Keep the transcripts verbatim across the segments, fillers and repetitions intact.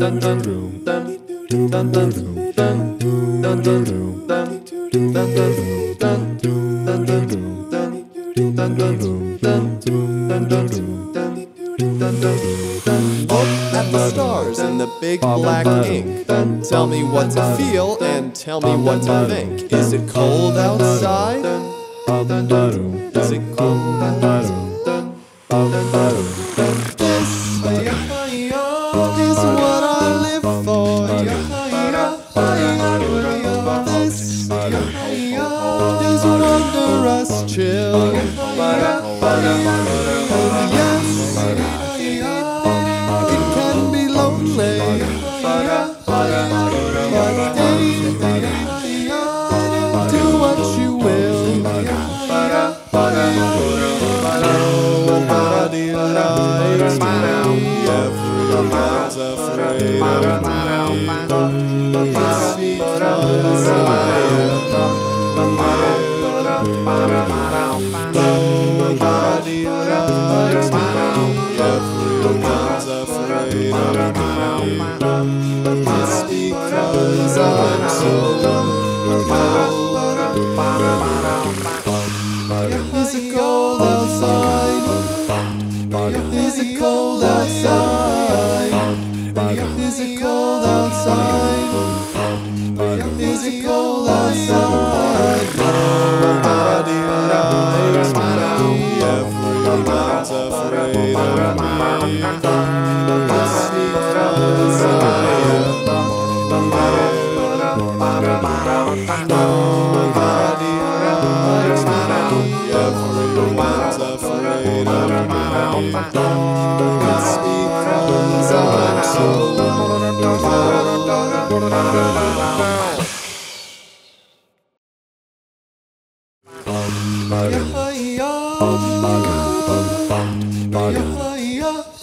at the stars in the big black ink. Tell me what to feel and tell me what to think. Is it cold outside? Is it cold outside? This is what I live for. This is wondrous chill. Yes, it can be lonely, but hey, do what you will. Nobody likes me, everyone's afraid of me. It's because I am. Nobody likes me, everyone's afraid of me. It's because I'm so cold. Is it cold outside? Is it cold outside? Is it cold outside? Is it cold outside? Nobody likes me, everyone's afraid of me. It's because I am. Nobody likes me, everyone's afraid of me. It's because I'm so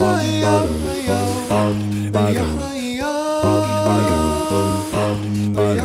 cold.